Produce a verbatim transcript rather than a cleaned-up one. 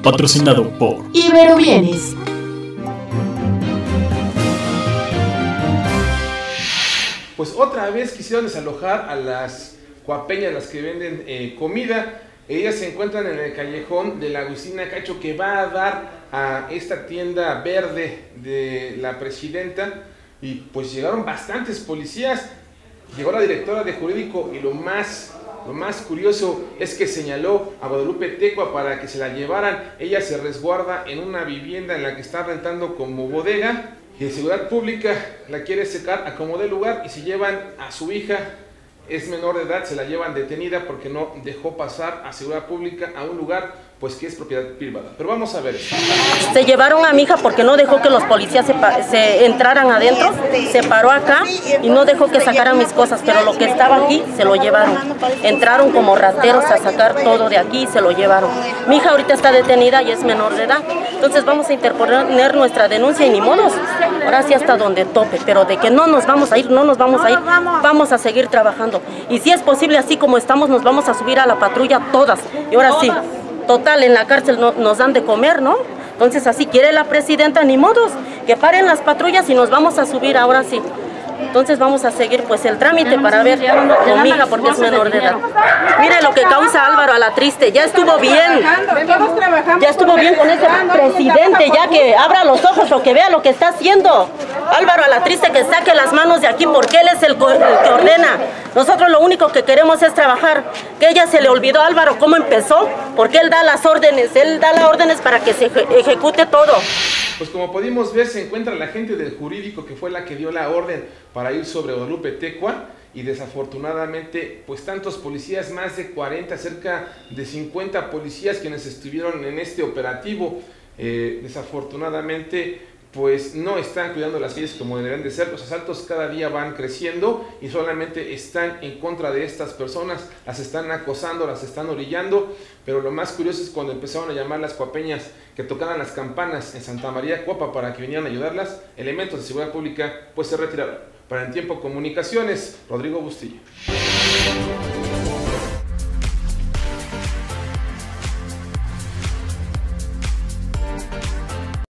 patrocinado por Ibero Bienes. Pues otra vez quisieron desalojar a las cuapeñas, las que venden eh, comida. Ellas se encuentran en el callejón de la Agustina Cacho, que va a dar a esta tienda verde de la presidenta, y pues llegaron bastantes policías. Llegó la directora de jurídico y lo más, lo más curioso es que señaló a Guadalupe Tecua para que se la llevaran. Ella se resguarda en una vivienda en la que está rentando como bodega, y de seguridad pública la quiere sacar a como dé lugar, y si llevan a su hija, es menor de edad, se la llevan detenida porque no dejó pasar a seguridad pública a un lugar pues que es propiedad privada. Pero vamos a ver. Se llevaron a mi hija porque no dejó que los policías se, se entraran adentro, se paró acá y no dejó que sacaran mis cosas, pero lo que estaba aquí se lo llevaron. Entraron como rateros a sacar todo de aquí y se lo llevaron. Mi hija ahorita está detenida y es menor de edad, entonces vamos a interponer nuestra denuncia y ni modos, ahora sí hasta donde tope, pero de que no nos vamos a ir, no nos vamos a ir, vamos a seguir trabajando. Y si es posible, así como estamos, nos vamos a subir a la patrulla todas, y ahora sí. Total, en la cárcel no, nos dan de comer, ¿no? Entonces así quiere la presidenta, ni modos, que paren las patrullas y nos vamos a subir ahora sí. Entonces vamos a seguir pues el trámite para ver con mi hija porque es menor de edad. Mire lo que causa Álvaro a la triste, ya estuvo bien, ya estuvo bien con ese presidente, ya que abra los ojos o que vea lo que está haciendo. Álvaro a la triste que saque las manos de aquí porque él es el, el que ordena. Nosotros lo único que queremos es trabajar. Que ella se le olvidó a Álvaro cómo empezó, porque él da las órdenes, él da las órdenes para que se eje ejecute todo. Pues como pudimos ver, se encuentra la gente del jurídico que fue la que dio la orden para ir sobre Guadalupe Tecua, y desafortunadamente pues tantos policías, más de cuarenta, cerca de cincuenta policías quienes estuvieron en este operativo, eh, desafortunadamente pues no están cuidando las calles como deberían de ser. Los asaltos cada día van creciendo y solamente están en contra de estas personas, las están acosando, las están orillando. Pero lo más curioso es cuando empezaron a llamar las cuapeñas que tocaran las campanas en Santa María Cuapa para que vinieran a ayudarlas, elementos de seguridad pública pues se retiraron. Para En Tiempo Comunicaciones, Rodrigo Bustillo.